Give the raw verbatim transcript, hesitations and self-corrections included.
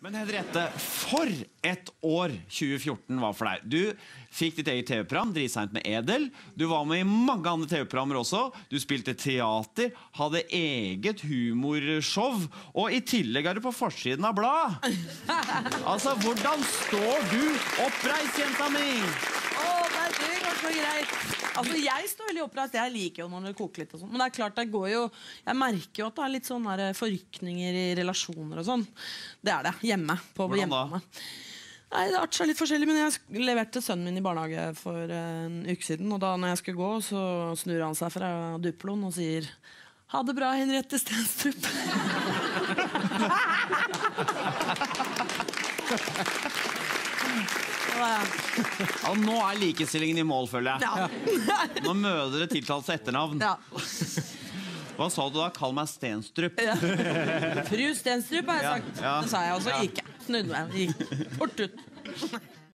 Men Henriette, for et år tjue fjorten var for deg. Du fikk ditt eget tv-program, Dritseint med Edel. Du var med i mange andre tv-programmer også. Du spilte teater, hadde eget humorshow, og i tillegg er du på forsiden av blad. Altså, hvordan står du oppreist, jenta mi? Åh, nei, det går så greit. Altså, jeg står veldig oppreist. Jeg liker jo når det koker litt og sånn. Men det er klart, det går jo... Jeg merker jo at det er litt sånne her forrykninger i relasjoner og sånn. Det er det, hjemme. På Hvordan da? hjemme. Nei, det arter seg litt forskjellig, men jeg leverte sønnen min i barnehage for en uke siden, og da når jeg skulle gå, så snur han seg fra Duploen og sier «Ha det bra, Henriette Stenstrup!» Ja, nå er likestillingen i mål, føler jeg. Ja. Nå mødre tiltalt seg etternavn. Ja. Hva sa du da? Kall meg Stenstrup. Ja. Fru Stenstrup har jeg sagt. Ja, ja. Det sa jeg også, Ja. gikk jeg. Snudde meg, gikk fort ut.